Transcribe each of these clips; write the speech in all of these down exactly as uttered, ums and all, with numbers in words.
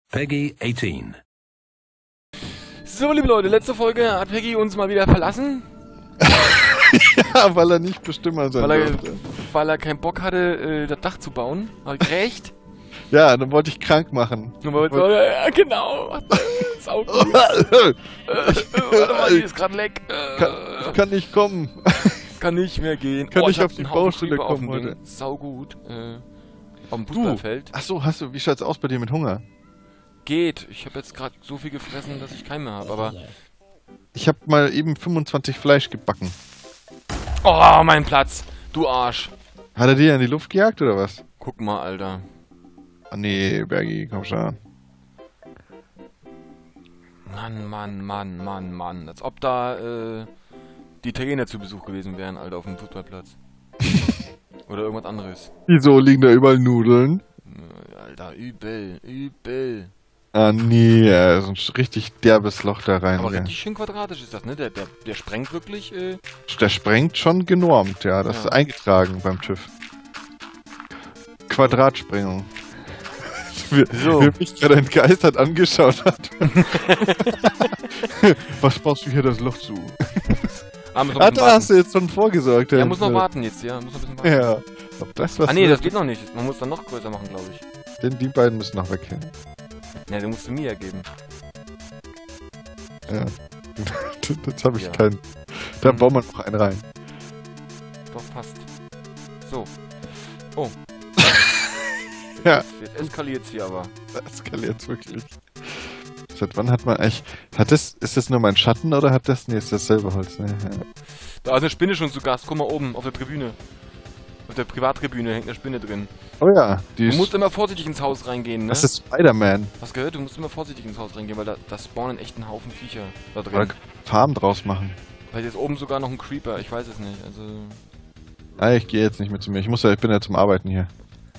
Peggy achtzehn. So, liebe Leute, letzte Folge hat Peggy uns mal wieder verlassen. Ja, weil er nicht Bestimmer sein weil er, durfte. weil er keinen Bock hatte, äh, das Dach zu bauen. Hab ich recht? Ja, dann wollte ich krank machen. Nur weil wir so, ja, genau. Sau gut. äh, äh, warte mal, die ist gerade leck. Äh, kann, kann nicht kommen. Kann nicht mehr gehen. Kann oh, nicht ich auf hab die einen Haufen Baustelle Creeper auf kommen dem Ding. heute. Sau gut. Äh, auf dem Du, Fußballfeld. achso, hast du, wie schaut's aus bei dir mit Hunger? Geht. Ich habe jetzt gerade so viel gefressen, dass ich keinen mehr habe. Aber Ich habe mal eben fünfundzwanzig Fleisch gebacken. oh, mein Platz. Du Arsch. Hat er dir in die Luft gejagt oder was? Guck mal, Alter. Ah nee, Bergi, komm schon. Mann, Mann, Mann, Mann, Mann. Als ob da äh, die Italiener zu Besuch gewesen wären, Alter, auf dem Fußballplatz. Oder irgendwas anderes. Wieso liegen da überall Nudeln? Äh, Alter, übel, übel. Ah nee, ja, so ein richtig derbes Loch da rein. Aber ja. richtig schön quadratisch ist das, ne? Der, der, der sprengt wirklich, äh... Der sprengt schon genormt, ja. Das Ja. ist eingetragen beim TÜV. Quadratsprengung. Wie, So. wie er mich gerade entgeistert angeschaut hat. Was baust du hier das Loch zu? Ah, muss noch Ah, ein bisschen da warten. hast du jetzt schon vorgesorgt. Ja, muss noch warten jetzt, ja. Muss noch ein bisschen warten. Ja. Ob das was Ah, nee, wird? das geht noch nicht. Man muss dann noch größer machen, glaube ich. Denn die beiden müssen noch weg. Ja, den musst du mir ja geben. Ja. Jetzt habe ich Ja. keinen. Da Mhm. bauen wir noch einen rein. Doch, passt. So. Oh. Ja. Jetzt eskaliert's hier aber. Das eskaliert wirklich. Seit wann hat man eigentlich. Hat das. Ist das nur mein Schatten oder hat das. Nee, ist dasselbe Holz, ne? Ja. Da ist eine Spinne schon zu Gast. Guck mal oben auf der Tribüne. Auf der Privattribüne hängt eine Spinne drin. Oh ja, die Du ist. musst immer vorsichtig ins Haus reingehen, ne? Das ist Spider-Man. Hast gehört? Du musst immer vorsichtig ins Haus reingehen, weil da, da spawnen echt einen Haufen Viecher da Oder drin. Farm draus machen. Weil jetzt oben sogar noch ein Creeper, ich weiß es nicht. Also. Ah, ich gehe jetzt nicht mehr zu mir. Ich muss ja, ich bin ja zum Arbeiten hier.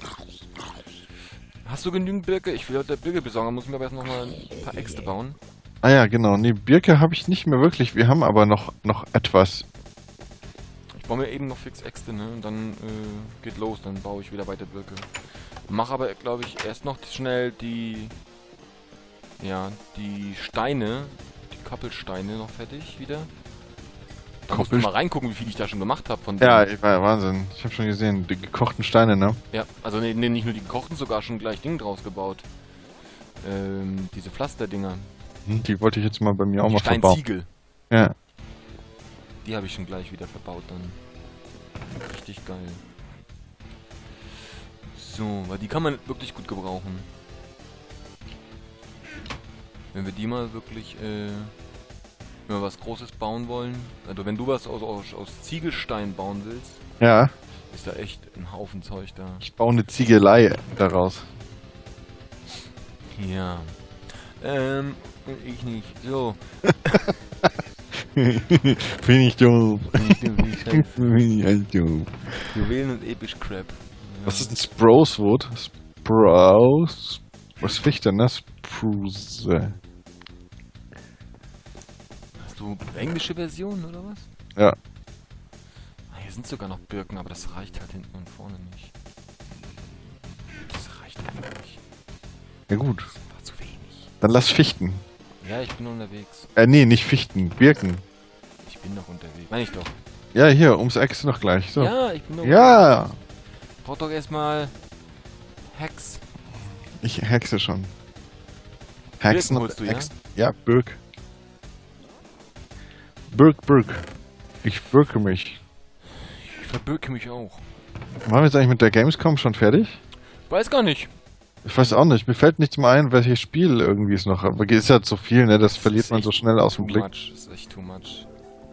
Hast du genügend Birke? Ich will heute Birke besorgen, dann muss ich mir aber erst noch mal ein paar Äxte bauen. Ah ja, genau. Nee, Birke habe ich nicht mehr wirklich. Wir haben aber noch, noch etwas. Ich baue mir eben noch fix Äxte, ne? Und dann äh, geht los, dann baue ich wieder weiter Birke. Mach aber, glaube ich, erst noch schnell die. Ja, die Steine, die Koppelsteine noch fertig wieder. Da musst du Koppel- mal reingucken, wie viel ich da schon gemacht habe von Ja, denen. ich war Wahnsinn. Ich habe schon gesehen. Die gekochten Steine, ne? Ja, also nee, nee, nicht nur die gekochten, sogar schon gleich Ding draus gebaut. Ähm, diese Pflasterdinger. Hm, Die wollte ich jetzt mal bei mir auch Die mal verbauen. Steinziegel. Ja. Die habe ich schon gleich wieder verbaut dann. Richtig geil. So, weil die kann man wirklich gut gebrauchen. Wenn wir die mal wirklich, äh, wenn wir was Großes bauen wollen, also wenn du was aus, aus, aus Ziegelstein bauen willst, Ja. ist da echt ein Haufen Zeug da. Ich baue eine Ziegelei daraus. Ja. Ähm, ich nicht. So. Finde ich doof. Finde ich halt doof. Juwelen und episch Crap. Ja. Was ist ein Sprosewood? Sprose? Was Fichte, ne? Spruce. Hast du englische Version oder was? Ja. Ah, hier sind sogar noch Birken, aber das reicht halt hinten und vorne nicht. Das reicht einfach nicht. Ja gut. Das war zu wenig. Dann lass Fichten. Ja, ich bin unterwegs. Äh, nee, nicht Fichten. Birken. Ich bin noch unterwegs. Meine ich doch. Ja, hier, ums Eck ist noch gleich. So. Ja, ich bin noch Ja. unterwegs. Brauch doch erstmal Hex. Ich hexe schon. Hexen Birken holst du, ja? Hex- Ja, Birk. Birk, Birk. Ich birke mich. Ich verbirke mich auch. Waren wir jetzt eigentlich mit der Gamescom schon fertig? Weiß gar nicht. Ich weiß auch nicht. Mir fällt nichts mehr ein, welches Spiel irgendwie ist noch. Aber ist ja zu viel, ne? Das Das verliert ist man echt so schnell aus Too dem Blick. much. Das ist echt too much.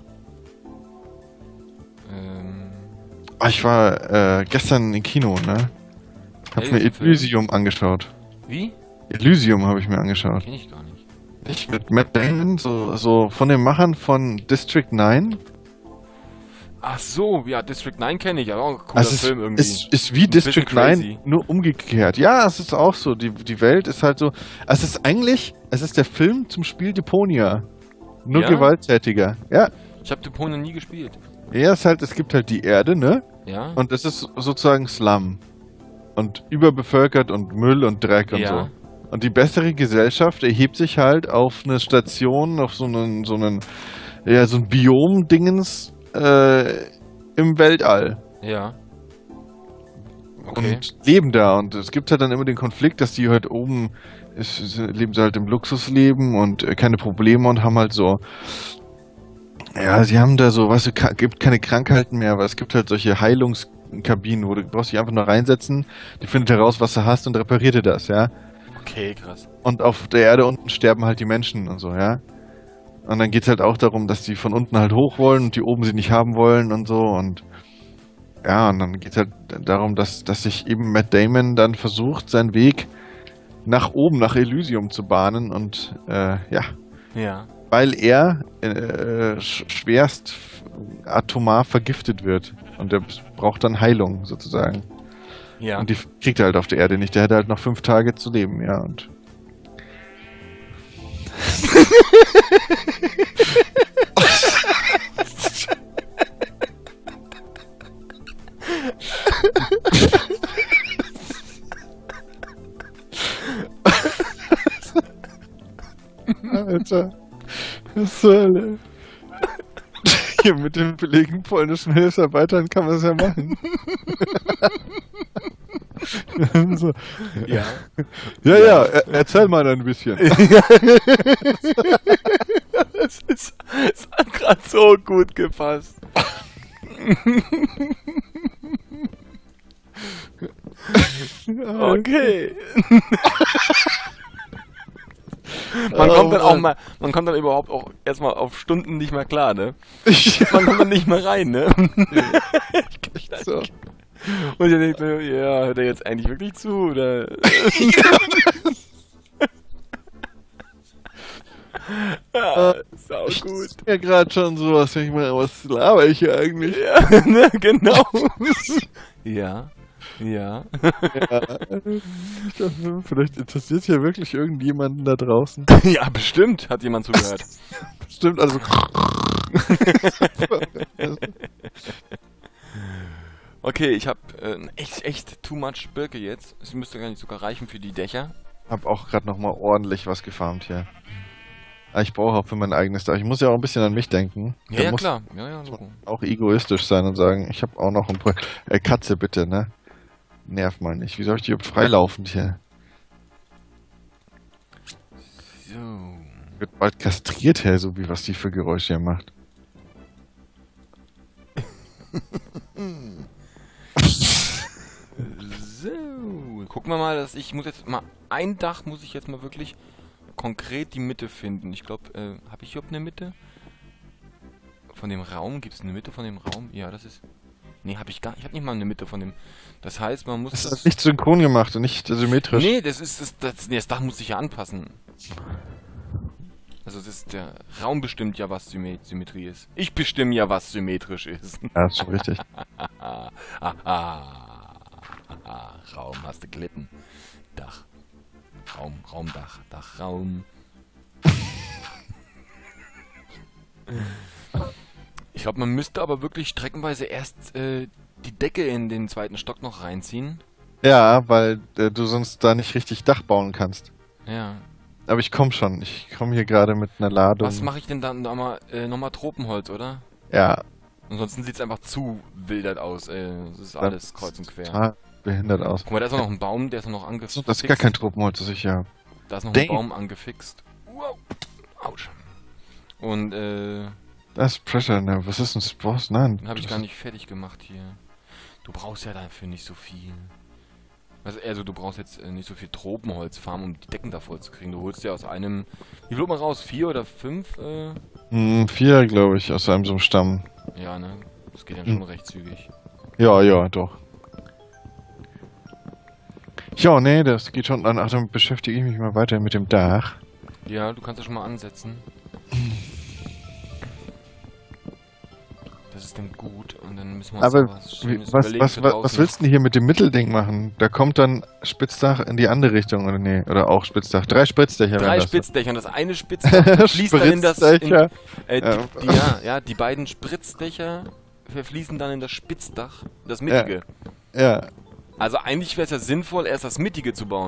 Ähm. Ah, ich war äh, gestern im Kino, ne? Hab Hey, mir ist ein Film? Elysium angeschaut. Wie? Elysium habe ich mir angeschaut. Kenn ich gar nicht. Nicht mit Matt Damon, so, so von den Machern von District neun. Ach so, ja, District neun kenne ich, aber auch ein cooler Also es Film irgendwie. ist, ist wie Ein bisschen District crazy. neun, nur umgekehrt. Ja, es ist auch so. Die, die Welt ist halt so. Es ist eigentlich, es ist der Film zum Spiel Deponia. Nur Ja? gewalttätiger. Ja. Ich habe Deponia nie gespielt. Ja, es ist halt, es gibt halt die Erde, ne? Ja? Und es ist sozusagen Slum. Und überbevölkert und Müll und Dreck und ja. so. Und die bessere Gesellschaft erhebt sich halt auf eine Station, auf so einen, so einen, ja, so ein Biom-Dingens äh, im Weltall. Ja. Okay. Und leben da. Und es gibt halt dann immer den Konflikt, dass die halt oben ist, leben sie halt im Luxusleben und äh, keine Probleme und haben halt so, ja, sie haben da so, weißt du, ka- gibt keine Krankheiten mehr, aber es gibt halt solche Heilungskabinen, wo du brauchst dich einfach nur reinsetzen, die findet heraus, was du hast und repariert dir das, ja. Okay, krass. Und auf der Erde unten sterben halt die Menschen und so, ja. Und dann geht's halt auch darum, dass die von unten halt hoch wollen und die oben sie nicht haben wollen und so und ja, und dann geht's halt darum, dass, dass sich eben Matt Damon dann versucht, seinen Weg nach oben, nach Elysium zu bahnen und äh, ja, Ja. weil er äh, sch- schwerst atomar vergiftet wird und er braucht dann Heilung sozusagen. Ja. Und die kriegt er halt auf der Erde nicht. Der hätte halt noch fünf Tage zu leben, ja. Und Alter, was soll hier mit den billigen polnischen Hilfsarbeitern kann man es ja machen. So. Ja. Ja, ja, er, erzähl mal ein bisschen. Das ist, das hat gerade so gut gepasst. Okay. Man Oh, kommt dann auch Mann. mal, man kommt dann überhaupt auch erstmal auf Stunden nicht mehr klar, ne? Man kommt dann nicht mehr rein, ne? So. Und ich denke, so, ja, hört er jetzt eigentlich wirklich zu, oder? Ja, sau gut. Ja, gerade schon sowas. Ich meine, was laber ich hier eigentlich? Ja, ne, genau. Ja, ja. Ja. Ich dachte, vielleicht interessiert ja wirklich irgendjemanden da draußen. Ja, bestimmt hat jemand zugehört. Stimmt, also. Okay, ich hab äh, echt, echt too much Birke jetzt. Es müsste gar nicht sogar reichen für die Dächer. Hab auch gerade nochmal ordentlich was gefarmt hier. Aber ich brauche auch für mein eigenes Dach. Ich muss ja auch ein bisschen an mich denken. Ja, Da ja, muss klar. Ja, ja, Logo. auch egoistisch sein und sagen, ich habe auch noch ein Projekt. Äh, Katze bitte, ne? Nerv mal nicht. Wie soll ich die überhaupt freilaufend hier? So. Wird bald kastriert, her, so wie was die für Geräusche hier macht. So. Gucken wir mal, dass ich muss jetzt mal ein Dach muss ich jetzt mal wirklich konkret die Mitte finden. Ich glaube, äh, habe ich überhaupt eine Mitte? Von dem Raum? Gibt es eine Mitte von dem Raum? Ja, das ist... Nee, habe ich gar Ich habe nicht mal eine Mitte von dem... Das heißt, man muss... Das ist nicht synchron gemacht und nicht symmetrisch. Nee, das ist... Das, das, nee, das Dach muss sich ja anpassen. Also das ist, der Raum bestimmt ja, was Symmet Symmetrie ist. Ich bestimme ja, was symmetrisch ist. Ja, ist schon richtig. Haha. Haha. Raum, hast du gelitten. Dach. Raum, Raumdach, Dach, Raum. Ich glaube, man müsste aber wirklich streckenweise erst äh, die Decke in den zweiten Stock noch reinziehen. Ja, weil äh, du sonst da nicht richtig Dach bauen kannst. Ja. Aber ich komm schon. Ich komme hier gerade mit einer Ladung. Was mache ich denn dann nochmal äh, nochmal Tropenholz, oder? Ja, Ansonsten sieht es einfach zu wildert aus, ey. Das ist alles kreuz und quer. total behindert aus. Guck mal, da ist auch noch ein Baum, der ist noch angefixt. Das ist gar kein Tropenholz, das ich hier habe. Da ist noch Dang. ein Baum angefixt. Wow. Autsch. Und, äh, Das ist Pressure, ne? Was ist denn Spross? Nein. den habe ich das- gar nicht fertig gemacht hier. Du brauchst ja dafür nicht so viel. Also, also du brauchst jetzt äh, nicht so viel Tropenholzfarm, um die Decken da voll zu kriegen. Du holst ja aus einem... Wie viel holt man raus? Vier oder fünf? Äh? Hm, vier, glaube ich, aus einem so einem Stamm. Ja, ne? Das geht ja Hm. schon recht zügig. Ja, ja, doch. Ja, nee, das geht schon an. Ach, dann beschäftige ich mich mal weiter mit dem Dach. Ja, du kannst ja schon mal ansetzen. Das ist dann gut und dann müssen wir uns Aber noch was Wie, Schönes was, überlegen was, für was, draußen. was willst du denn hier mit dem Mittelding machen? Da kommt dann Spitzdach in die andere Richtung, oder nee? Oder auch Spitzdach. Drei Spitzdächer Drei wären das. Spitzdächer und das eine Spitzdach fließt dann in das... In, Spritzdächer. äh, Ja. die, die, ja, ja, die beiden Spritzdächer verfließen dann in das Spitzdach, das mittige. Ja. Also eigentlich wäre es ja sinnvoll, erst das mittige zu bauen.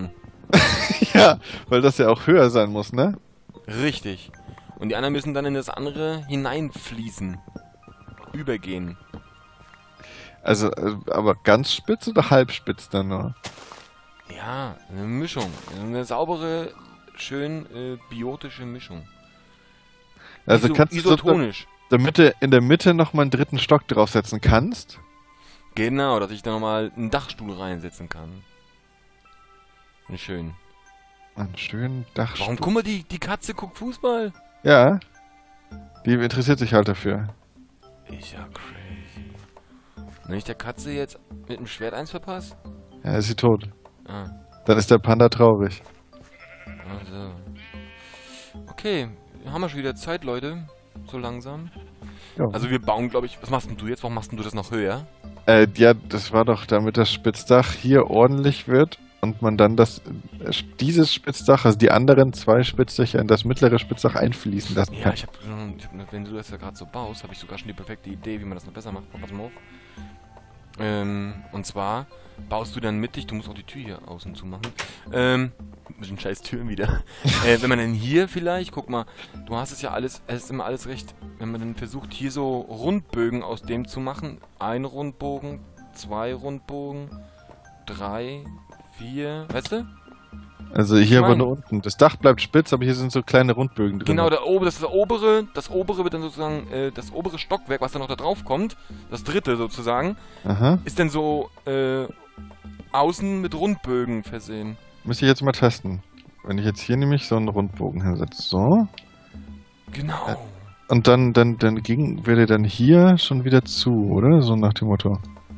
Ja, weil das ja auch höher sein muss, ne? Richtig. Und die anderen müssen dann in das andere hineinfließen. Übergehen. Also, äh, aber ganz spitz oder halb spitz dann nur? Ja, eine Mischung. Eine saubere, schön äh, biotische Mischung. Also Iso kannst du, isotonisch. damit du in der Mitte nochmal einen dritten Stock draufsetzen kannst? Genau, dass ich da nochmal einen Dachstuhl reinsetzen kann. Schön. Einen schönen Dachstuhl. Warum, guck mal, die, die Katze guckt Fußball? Ja. Die interessiert sich halt dafür. Ist ja crazy. Wenn ich der Katze jetzt mit dem Schwert eins verpasse? Ja, ist sie tot. Ah, Dann ist der Panda traurig. also. Okay, haben wir schon wieder Zeit, Leute. So langsam. Ja. Also wir bauen, glaube ich... Was machst denn du jetzt? Warum machst denn du das noch höher? Äh, ja, das war doch, damit das Spitzdach hier ordentlich wird und man dann das äh, dieses Spitzdach, also die anderen zwei Spitzdächer in das mittlere Spitzdach einfließen lassen Ja, kann. ich habe schon... Ich hab, wenn du das ja gerade so baust, habe ich sogar schon die perfekte Idee, wie man das noch besser macht. Pass mal auf. Ähm, und zwar baust du dann mittig, du musst auch die Tür hier außen zumachen. Ähm, mit den scheiß Türen wieder. äh, wenn man dann hier vielleicht, guck mal, du hast es ja alles, es ist immer alles recht, wenn man dann versucht, hier so Rundbögen aus dem zu machen. Ein Rundbogen, zwei Rundbogen, drei, vier, weißt du? Also hier Ich aber mein- nur unten. Das Dach bleibt spitz, aber hier sind so kleine Rundbögen drin. Genau, der ober, das ist das obere, das obere wird dann sozusagen, äh, das obere Stockwerk, was dann noch da drauf kommt, das dritte sozusagen, Aha. ist dann so, äh, außen mit Rundbögen versehen. Müsste ich jetzt mal testen. Wenn ich jetzt hier nämlich so einen Rundbogen hinsetze. So. Genau. Äh. Und dann, dann, dann ging, wäre dann hier schon wieder zu, oder? So nach dem Motto.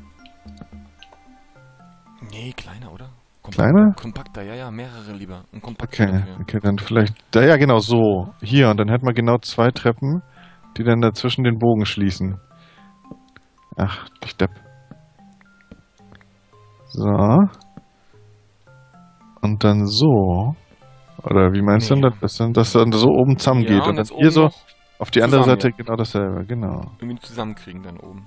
Nee, kleiner, oder? Kleiner? Kompakter, ja, ja, mehrere lieber. Ein kompakter Okay, dafür. okay, dann vielleicht. Da, ja, genau, so. Hier, und dann hätten wir genau zwei Treppen, die dann dazwischen den Bogen schließen. Ach, ich Depp. So. Und dann so. Oder wie meinst Nee. du denn, dass dann das dann so oben zusammen geht? Ja, Und dann das hier oben so noch auf die andere zusammen, Seite ja. genau dasselbe, genau. irgendwie zusammenkriegen dann oben.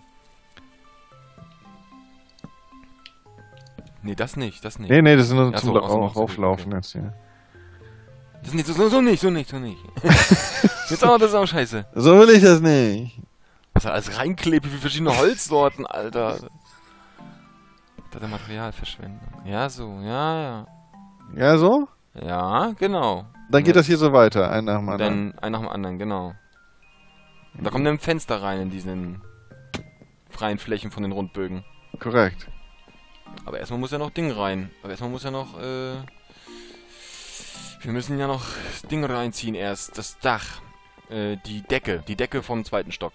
Nee, das nicht, das nicht. Nee, nee, das ist nur Ja, zum so, La- ach so, auch ach so, Rauflaufen okay. jetzt hier. Das nicht, so, so nicht, so nicht, so nicht. Jetzt auch, das ist auch scheiße. So will ich das nicht. Was da alles reinklebt, wie viele verschiedene Holzsorten, Alter. Das ist Materialverschwendung. Ja, so, ja, ja. Ja, so? Ja, genau. Dann geht Ja. das hier so weiter, ein nach dem anderen. Dann ein nach dem anderen, genau. Und da kommt dann ein Fenster rein in diesen freien Flächen von den Rundbögen. Korrekt. Aber erstmal muss ja noch Ding rein. Aber erstmal muss ja noch, äh... Wir müssen ja noch das Ding reinziehen erst. Das Dach. Äh, die Decke. Die Decke vom zweiten Stock.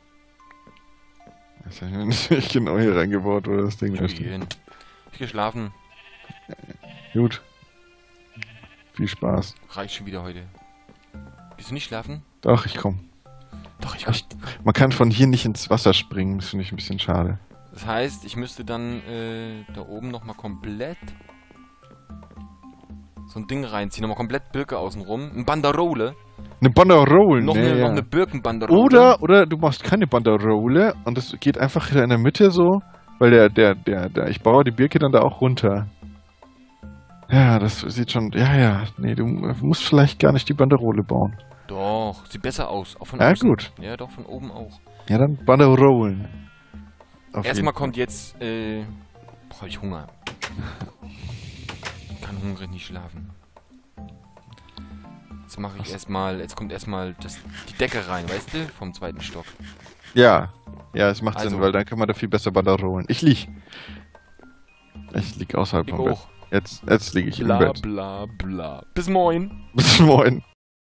Das habe ich nicht genau hier reingebaut, wo das Ding da Ich steht. geh hin. Ich geschlafen. Gut. Viel Spaß. Reicht schon wieder heute. Willst du nicht schlafen? Doch, ich komm. Doch, ich komm. Man kann von hier nicht ins Wasser springen, das finde ich ein bisschen schade. Das heißt, ich müsste dann äh, da oben nochmal komplett so ein Ding reinziehen. Nochmal komplett Birke außenrum. Ein Banderole. Eine Banderole, Noch, nee, eine, ja. noch eine Birkenbanderole. Oder, oder du machst keine Banderole und das geht einfach in der Mitte so, weil der, der, der, der, ich baue die Birke dann da auch runter. Ja, das sieht schon, ja, ja, nee, du musst vielleicht gar nicht die Banderole bauen. Doch, sieht besser aus. Auch von Ja, außen. gut. Ja, doch, von oben auch. Ja, dann Banderolen. Auf Erstmal jeden kommt jetzt, äh, boah, hab ich Hunger. Ich kann hungrig nicht schlafen. Jetzt mache ich erstmal, jetzt kommt erstmal das, die Decke rein, weißt du, vom zweiten Stock. Fall. Ja, ja, es macht Also. Sinn, weil dann kann man da viel besser Banderolen. Ich lieg. Ich lieg außerhalb Ich vom Bett. auch. Jetzt, jetzt liege ich im Bla Bett. bla bla. Bis moin. Bis morgen.